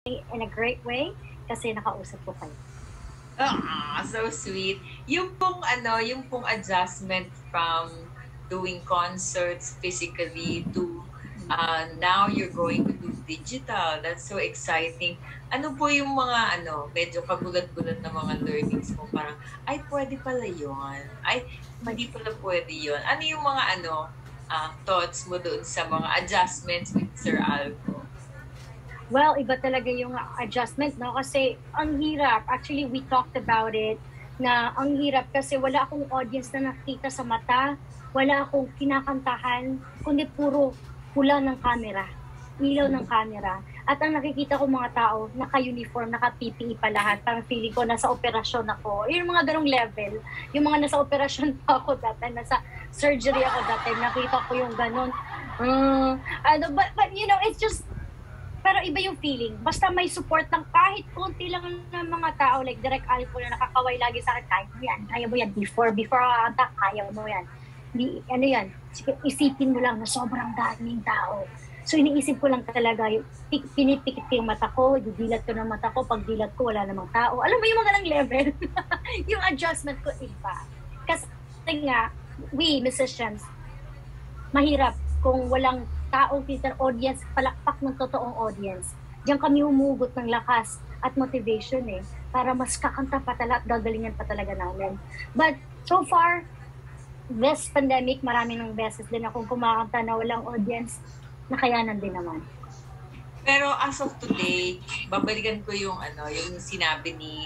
in a great way kasi nakausap ko kayo. Ah, so sweet. Yung pong yung pong adjustment from doing concerts physically to now you're going to do digital. That's so exciting. Ano po yung mga medyo kagulat-gulat na mga learnings mo? Parang, ay, pwede pala yun. Ay, hindi pala pwede yun. Ano yung mga thoughts mo doon sa mga adjustments with Sir Alco? Well, iba talaga yung adjustment, no? Kasi ang hirap. Actually, we talked about it na ang hirap kasi wala akong audience na nakikita sa mata, wala akong kinakantahan, kundi puro pula ng camera, ilaw ng camera. At ang nakikita ko mga tao, naka-uniform, naka-PPE pa lahat. Parang feeling ko, nasa operasyon ako. Yung mga ganong level. Yung mga nasa operasyon pa ako dati, nasa surgery ako dati, nakita ko yung ganon. But you know, it's just, pero iba yung feeling. Basta may support ng kahit konti lang ng mga tao, like Direk Alco na nakakaway lagi sa akin, kaya mo yan, before ata, kaya mo yan. Ano yan, isipin mo lang na sobrang daming tao. So iniisip ko lang talaga, pinipikit ko yung mata ko, didilat ko ng mata ko, pag dilat ko wala namang tao. Alam mo yung mga ganang level, yung adjustment ko iba. Kasi nga, we musicians, mahirap kung walang taong filter audience, palakpak ng totoong audience. Diyan kami humugot ng lakas at motivation para mas kakanta pa talaga at gagalingan pa talaga namin. But so far, this pandemic, marami ng beses din akong kumakanta na walang audience, nakayanan din naman. Pero as of today, babalikan ko yung yung sinabi ni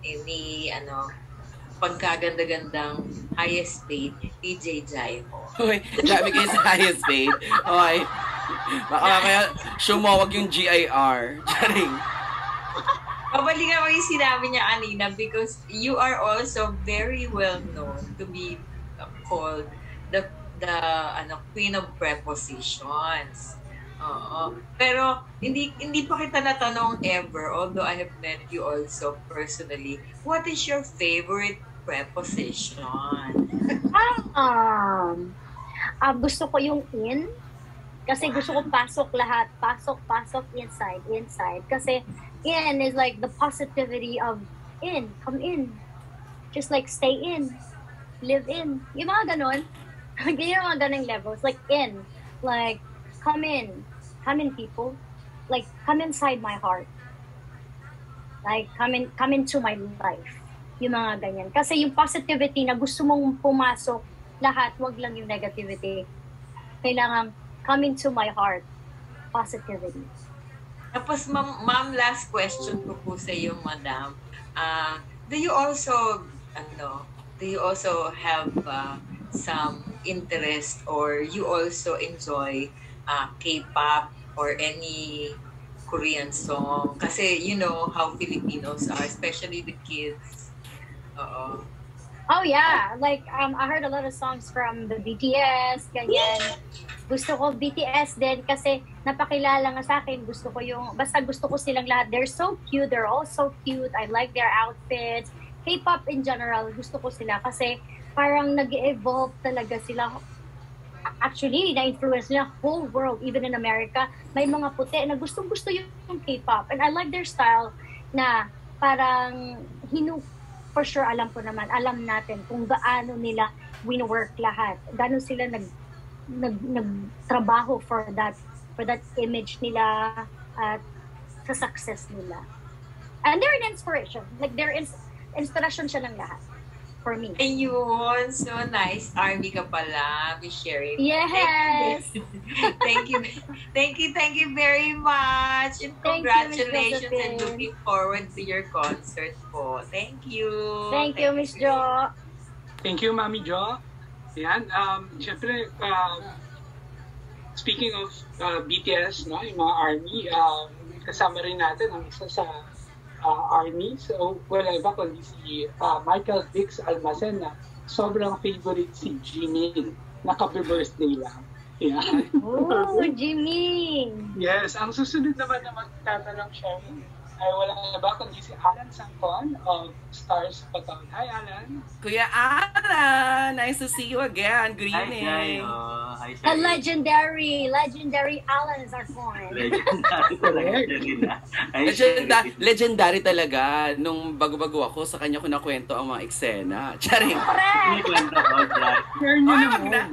pagkaganda-gandang highest paid, DJ Jaiho. Uy, dami kayo sa highest paid. Okay. Baka kaya sumawag yung GIR. Charing. Babalikan ko yung sinabi niya kanina because you are also very well known to be called the Queen of Prepositions. Pero hindi pa kita natanong ever, although I have met you also personally. What is your favorite preposition? Gusto ko yung in. Kasi gusto ko pasok lahat. Pasok, inside. Kasi in is like the positivity of in. Come in. Just like stay in. Live in. Yung mga ganon. Yung mga ganong levels. Like in. Like, come in. Come in, people. Like, come inside my heart. Like, come into my life. Yung mga ganyan. Kasi yung positivity na gusto mong pumasok lahat, wag lang yung negativity. Kailangan come into my heart. Positivity. Tapos, ma'am, last question ko po sa iyo, madam. Do you also have some interest or you also enjoy K-pop or any Korean song? Kasi you know how Filipinos are, especially the kids. Oh yeah, like I heard a lot of songs from the BTS, ganyan. Gusto ko BTS din kasi napakilala nga sa akin. Basta gusto ko silang lahat. They're so cute, they're all so cute. I like their outfits. K-pop in general, gusto ko sila kasi parang nag-evolve talaga sila. Actually, na-influence nila whole world, even in America. May mga puti na gustong-gusto yung K-pop. And I like their style na parang for sure, alam natin kung gaano nila win-work lahat. Gaano sila nagtrabaho for that image nila at sa success nila. And they're an inspiration. Like, inspiration siya ng lahat. For me. Ayun, so nice. Army ka pala, be sharing. Yes! Thank you very much. And congratulations and looking forward to your concert po. Thank you. Thank you, Miss Jo. Thank you, Mami Jo. Yan, syempre, speaking of BTS, no, yung mga ARMY, kasama rin natin ang isa sa ARMY. So, wala iba kundi si Michael Dix Almacen na sobrang favorite si Jimin. Naka-birthday lang. Yan. Oh, Jimin! Yes, ang susunod naman na magtatanong siya ay wala iba kundi si Alan Sangkon of Stars Baton. Hi, Alan! Kuya Alan! Nice to see you again. Good evening. Hi, Hi, The Sir legendary Alan Zarcon. Legendary talaga siya rin. Hi, Sir Legendary talaga. Nung bago-bago ako, sa kanya ko nakwento ang mga eksena. Charing. Correct! Kwento ko, Jack. Share nyo Ay, naman.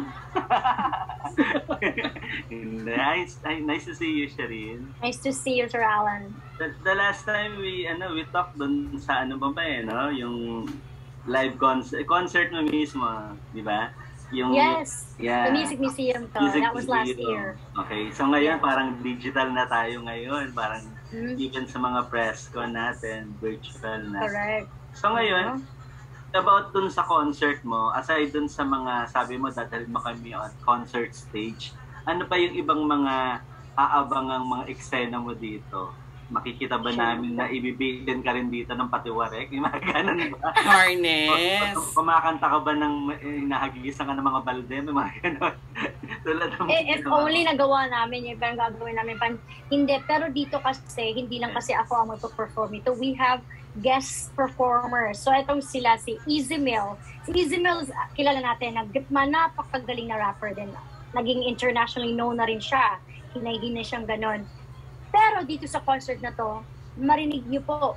Nice to see you, Sherin. Nice to see you, Sir Alan. The last time we talked dun sa no? Yung live concert mo mismo, di ba? Yes, yeah. the Music Museum to. Music That was last Museum. year. Okay, so ngayon Yeah. parang digital na tayo ngayon. Parang even sa mga press con natin, virtual na. Correct. So ngayon, about dun sa concert mo, aside dun sa mga, sabi mo, dadalhin mo kami on concert stage, ano pa yung ibang mga aabangang mga eksena mo dito? Makikita ba namin na ibibitin ka rin dito ng patiwarek? Yung mga ganun ba? Harness. Kumakanta ka ba ng nahagigisan ka ng mga balde? May mga ganun. Tulad ng If only nagawa namin, yung parang gagawin namin. Hindi, pero dito kasi, hindi lang kasi ako ang magpo-perform ito. We have guest performers. So, itong sila, si Easy Mill. Si Easy Mill, kilala natin, napakagaling na rapper din. Naging internationally known na rin siya. Hinay-hinay siyang ganon. Pero dito sa concert na to, marinig niyo po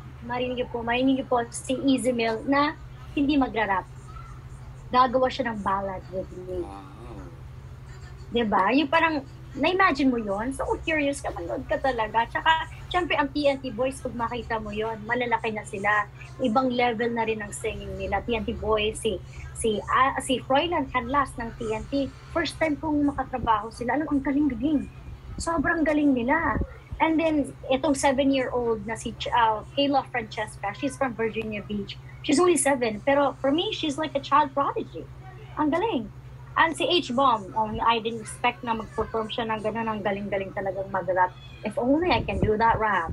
si Easy Mill na hindi magra-rap. Gagawa siya ng ballad with me. Wow. Diba? Yung parang, na-imagine mo yon, so curious ka, manood ka talaga. Tsaka, syempre, ang TNT Boys, pag makita mo yon, malalaki na sila. Ibang level na rin ang singing nila. TNT Boys, si Froilan Canlas ng TNT, first time kong makatrabaho sila. Alam, ang galing-galing. Sobrang galing nila. And then, itong 7-year-old na si Kayla Francesca, she's from Virginia Beach. She's only 7, pero for me, she's like a child prodigy. Ang galing. And si H-Bomb, I didn't expect na mag-perform siya ng ganun, ang galing-galing talagang mag-rap. If only I can do that rap.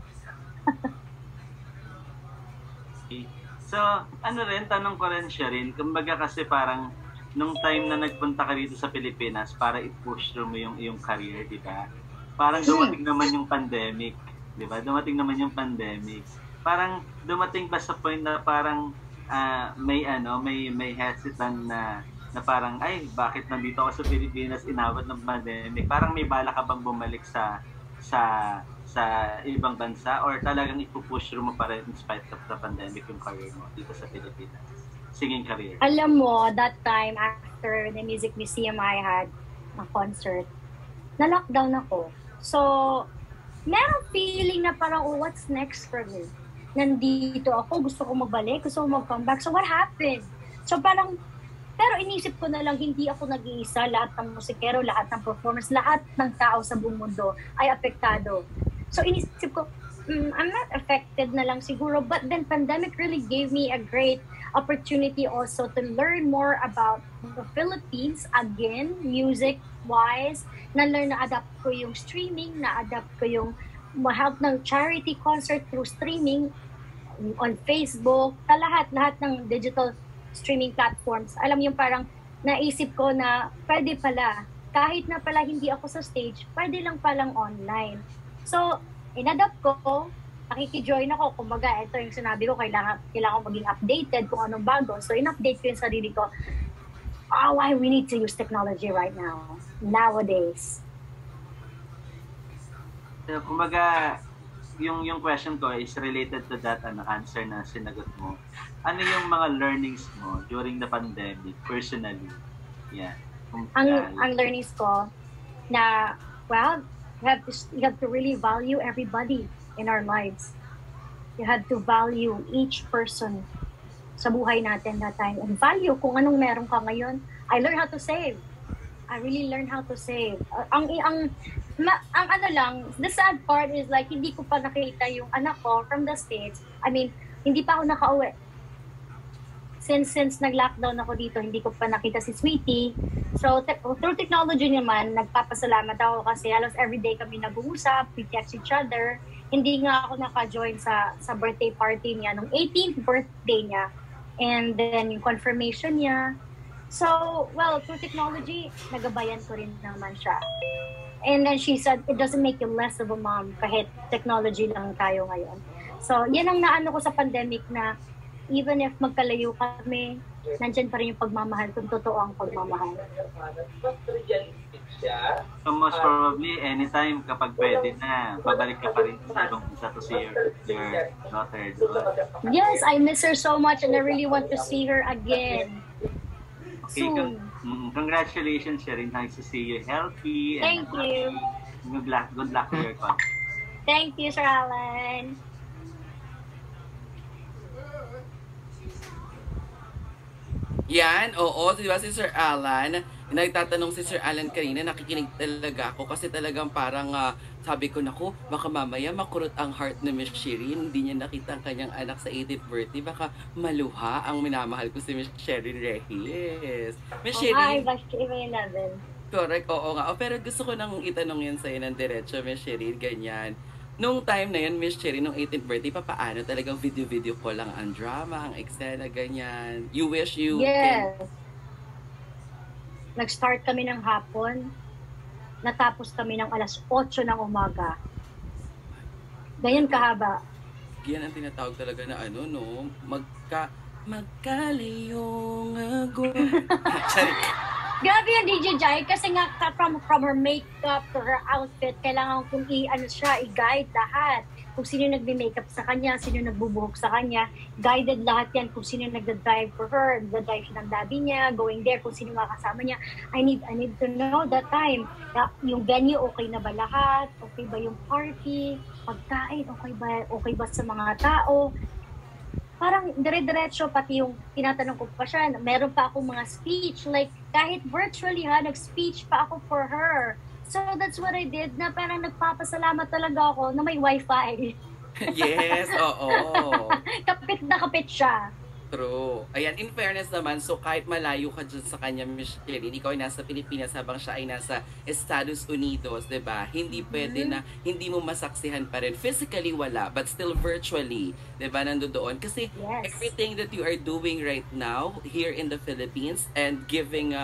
So, tanong ko rin siya rin, kumbaga kasi parang, nung time na nagpunta ka dito sa Pilipinas para i-push through mo yung iyong career, di ba? Parang dumating naman yung pandemic, di ba? Dumating naman yung pandemic. Parang dumating ba sa point na parang may hesitant na parang, ay, bakit nandito ako sa Pilipinas, inabot ng pandemic? Parang may bala ka bang bumalik sa ibang bansa or talagang ipupush through mo pa rin in spite of the pandemic yung career mo dito sa Pilipinas? Singing career. Alam mo, that time after the Music Museum I had a concert, na-lockdown ako. So, meron feeling na parang, oh, what's next for me? Nandito ako, gusto ko magbalik, gusto ko mag-comeback. So, what happened? So, parang, pero inisip ko na lang, hindi ako nag-iisa. Lahat ng musikero, lahat ng performers, lahat ng tao sa buong mundo ay apektado. So, inisip ko, I'm not affected na lang siguro. But then, pandemic really gave me a great opportunity also to learn more about the Philippines, again, music-wise, na-learn na-adapt ko yung streaming, na-adapt ko yung help ng charity concert through streaming on Facebook, lahat ng digital streaming platforms. Alam yung parang naisip ko na pwede pala, kahit na pala hindi ako sa stage, pwede lang palang online. So, in-adapt ko, nakikijoin ako. Kumbaga, ito yung sinabi ko, kailangan ko maging updated kung anong bago. So, in-update ko yung sarili ko. Oh, why we need to use technology right now, nowadays. So, kumbaga, yung question ko is related to that answer na sinagot mo. Ano yung mga learnings mo during the pandemic, personally? Yeah. Ang learnings ko na, well, you have to really value everybody in our lives. You have to value each person sa buhay natin that time. And value kung anong meron ka ngayon. I learned how to save. I really learned how to save. Ang ano lang, the sad part is like, hindi ko pa nakita yung anak ko from the States. I mean, hindi pa ako nakauwi. Since nag-lockdown ako dito, hindi ko pa nakita si Sweetie. So, through technology naman, nagpapasalamat ako kasi halos everyday kami nag-uusap, we text each other. Hindi nga ako naka-join sa birthday party niya, nung 18th birthday niya. And then, yung confirmation niya. So, well, through technology, nagabayan ko rin naman siya. And then she said, it doesn't make you less of a mom kahit technology lang tayo ngayon. So, yan ang naano ko sa pandemic na even if magkalayo kami, nandyan pa rin yung pagmamahal kung totoo ang pagmamahal. Yeah. So most probably, anytime kapag pwede na, babalik ka pa rin sa ibang bansa to see your daughter. Yes, I miss her so much and I really want to see her again. Okay, Soon. congratulations, Sherin. Nice to see you healthy. Thank you. Good luck with your concert. Thank you, Sir Alan. Yan, oo, di ba si Sir Alan? Nagtatanong si Sir Alan kanina, nakikinig talaga ako kasi talagang parang sabi ko, naku, baka mamaya makurot ang heart ni Miss Sherin, hindi niya nakita ang kanyang anak sa 80th birthday, baka maluha ang minamahal ko si Miss Sherin Reyes. Miss Hi, Sherin, Bash Eva 11. correct, oo nga. Pero gusto ko nang itanong yan sa'yo ng diretso, Miss Sherin, ganyan. Nung time na yun, Miss Sherin, nung 18th birthday, paano talagang video ko lang ang drama, ang eksena, ganyan. You wish you Yes. can... Nag-start kami ng hapon. Natapos kami ng alas 8 ng umaga. Ganyan kahaba. Yan ang tinatawag talaga na ano, no? Magkalayong ago. Sorry. Grabe yung DJ Jai kasi nga from her makeup to her outfit, kailangan kong i-guide lahat. Kung sino nagbe-makeup sa kanya, sino nagbubuhok sa kanya, guided lahat yan kung sino nagda-drive for her, nagda-drive siya ng labi niya, going there, kung sino makasama niya. I need to know that time. Yung venue, okay na ba lahat? Okay ba yung party? Pagkain, okay ba sa mga tao? Parang dire-diretso, pati yung tinatanong ko pa siya, meron pa akong mga speech, like kahit virtually nag-speech pa ako for her. So that's what I did, na parang nagpapasalamat talaga ako na may wifi. Yes, oo. Kapit na kapit siya. True. Ayan, in fairness naman, so kahit malayo ka dyan sa kanya, Miss Sherin, ikaw ay nasa Pilipinas habang siya ay nasa Estados Unidos, diba? Hindi pwede na, hindi mo masaksihan pa rin. Physically wala, but still virtually, diba, nandoon. Kasi Yes. everything that you are doing right now here in the Philippines and giving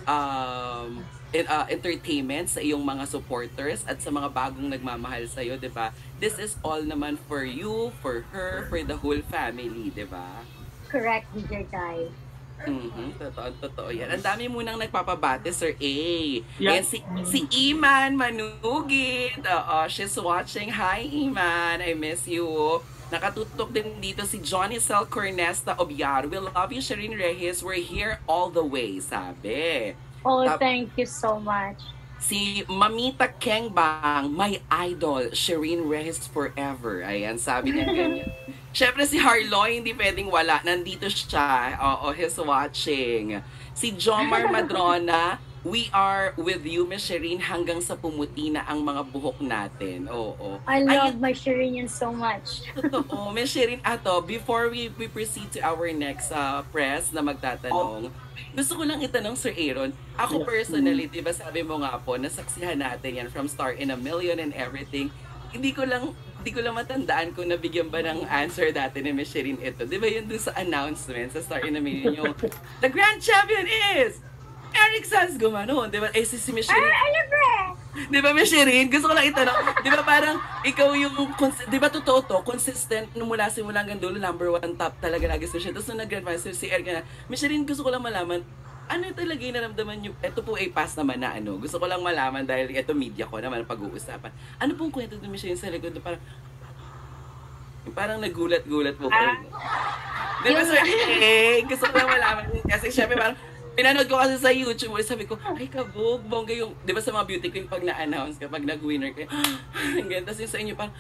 entertainment sa iyong mga supporters at sa mga bagong nagmamahal sa'yo, diba? This is all naman for you, for her, for the whole family, diba? Correct, DJ Kai. Totoo yan. Ang dami munang nagpapabate, Sir A. Yeah. Ayan, si Iman Manugit. Oo, she's watching. Hi, Iman. I miss you. Nakatutok din dito si Johnny Cel Cornesta Obiar. We love you, Sherin Reyes. We're here all the way, sabi. Oh, thank you so much. Si Mamita Kengbang, my idol, Sherin Reyes forever. Ayan, sabi niya ganyan. Siyempre si Harloy, hindi pwedeng wala. Nandito siya. Oo, he's watching. Si Jomar Madrona, we are with you, Miss Sherin, hanggang sa pumuti na ang mga buhok natin. Oo. I love my Sherin so much. Totoo. Miss Sherin, before we proceed to our next press na magtatanong, gusto ko lang itanong, Sir Aaron, ako personally, di ba sabi mo nga po, nasaksihan natin yan from Star in a Million and everything. Hindi ko lang matandaan kung nabigyan ba ng answer dati ni Miss Sherin ito. Di ba yun dun sa announcement sa Star in a Million yung the grand champion is Eric Sanz gumanon. Di ba? Eh, si Miss Sherin. Di ba, Miss Sherin? Gusto ko lang itanong. Di ba parang ikaw yung, di ba totoo to, consistent nung simula hanggang dulo, number 1 top talaga lagi si Sherin. Tapos nung nag-grand final, si Eric na, Miss Sherin, gusto ko lang malaman, ano talaga yung naramdaman nyo? Ito po ay pass naman na ano. Gusto ko lang malaman dahil ito media ko naman pag-uusapan. Ano pong kwento ni Miss Sherin sa likod? Parang nagulat-gulat po kayo. Di ba, Sir? Gusto ko lang malaman. Kasi syempre parang, pinanood ko kasi sa YouTube, sabi ko, ay kabog, bongga yung, di ba sa mga beauty queen pag na-announce ka, pag nag-winner kayo, ang ganda. Tapos yung sa inyo parang,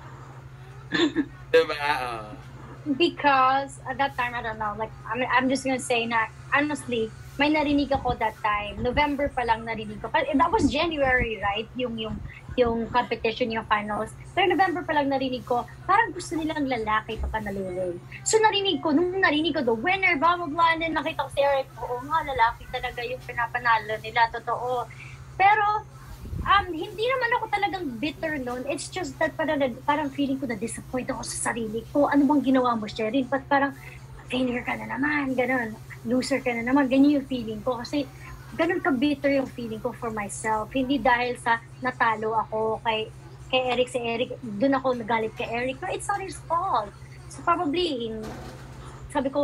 di ba? Because at that time, I don't know, like, I'm just gonna say na, honestly, may narinig ako that time. November pa lang narinig ko. That was January, right? Yung competition, yung finals. Pero November pa lang narinig ko, parang gusto nilang lalaki papanalulin. So nung narinig ko, the winner, blah, blah, blah, and then nakita ko si Eric, oo nga, lalaki talaga yung pinapanalo nila, totoo. Pero, hindi naman ako talagang bitter noon. It's just that parang feeling ko na-disappoint ako sa sarili ko. Ano bang ginawa mo, Sherin? Parang, failure ka na naman, ganun. Loser ka na naman, ganyan yung feeling ko. Kasi, ganun ka-bitter yung feeling ko for myself. Hindi dahil sa natalo ako kay Eric, si Eric, doon ako nagalit kay Eric. No, it's not his fault. So probably, sabi ko,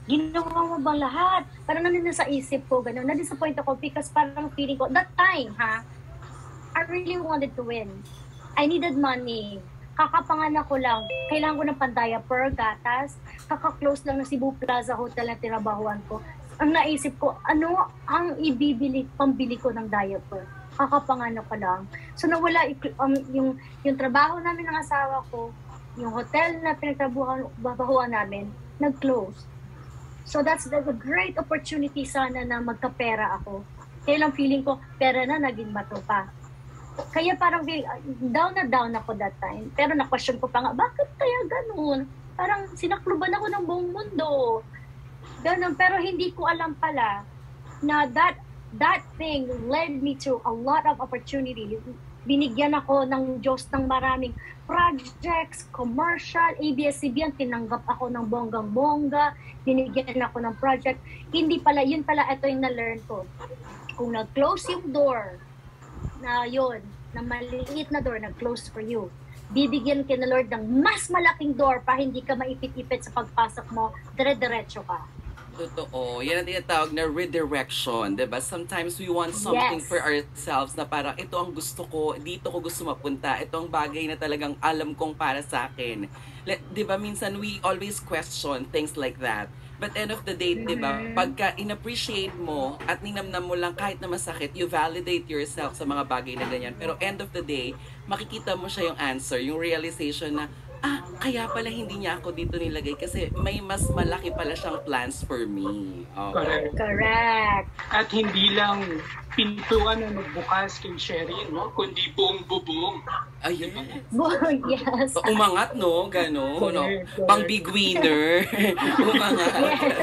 Ginawa mo bang lahat? Parang nandun sa isip ko, gano'n. Na-disappoint ako because parang feeling ko, that time, I really wanted to win. I needed money. Kakapanganak ko lang. Kailangan ko ng pan-diaper, gatas. Kaka-close lang ng Cebu Plaza Hotel na tinabahuan ko. Ang naisip ko, ano ang pambili ko ng diaper? Kakapanganak ko lang. So nawala yung trabaho namin ng asawa ko, yung hotel na pinagtrabahuan namin, nag-close. So that's a great opportunity sana na magkapera ako. Kaya lang feeling ko, pera na, naging bato pa. Kaya parang down na down ako that time. Pero na-question ko pa nga, bakit kaya ganun? Parang sinakluban ako ng buong mundo. Ganun. Pero hindi ko alam pala na that thing led me to a lot of opportunities. Binigyan ako ng Diyos ng maraming projects, commercial, ABS-CBN, tinanggap ako ng bonggang-bongga, binigyan ako ng project. Hindi pala, yun pala, ito yung na-learn ko. Kung nag-close yung door, na yun, na maliit na door, nag-close for you, bibigyan ka na Lord ng mas malaking door para hindi ka maipit-ipit sa pagpasok mo, dire-diretso ka. Totoo. Yan ang tinatawag na redirection, diba? Sometimes we want something for ourselves na parang ito ang gusto ko, dito ko gusto mapunta, ito ang bagay na talagang alam kong para sa akin. Diba, minsan we always question things like that. But end of the day, diba, pagka in-appreciate mo at ninamnam mo lang kahit na masakit, you validate yourself sa mga bagay na ganyan. Pero end of the day, makikita mo siya yung answer, yung realization na, kaya pala hindi niya ako dito nilagay kasi may mas malaki pala siyang plans for me. Okay. Correct. At hindi lang pintuan na nagbukas kay Sherin, no? Kundi buong bubong. Ayun. Yes. Umangat, no? Gano'n. No? Pang big winner. Umangat.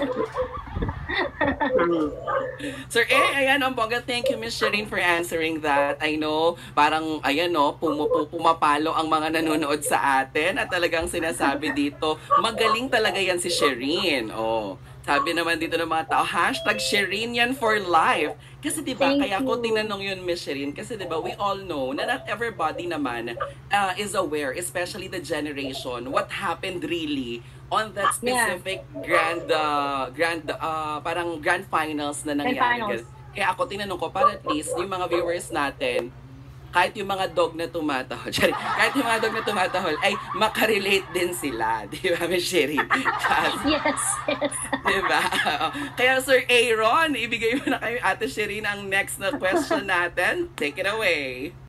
Sir ayan ang bongga. Thank you, Miss Sherin, for answering that. I know, parang, ayan, no, pumapalo ang mga nanonood sa atin at talagang sinasabi dito, magaling talaga yan si Sherin. Sabi naman dito ng mga tao, #Sherin yan for life. Kasi diba, kaya ko tinanong yun, Miss Sherin, kasi diba, we all know na not everybody naman is aware, especially the generation, what happened really on that specific parang grand finals na nangyari. Kaya ako tinanong ko, para at least yung mga viewers natin, kahit yung mga dog na tumatahol, kahit yung mga dog na tumatahol, ay makarelate din sila. Di ba, Miss Sherin? Yes. Di ba? Kaya Sir Aaron, ibigay mo na kayo, Ate Sherin, ang next na question natin. Take it away.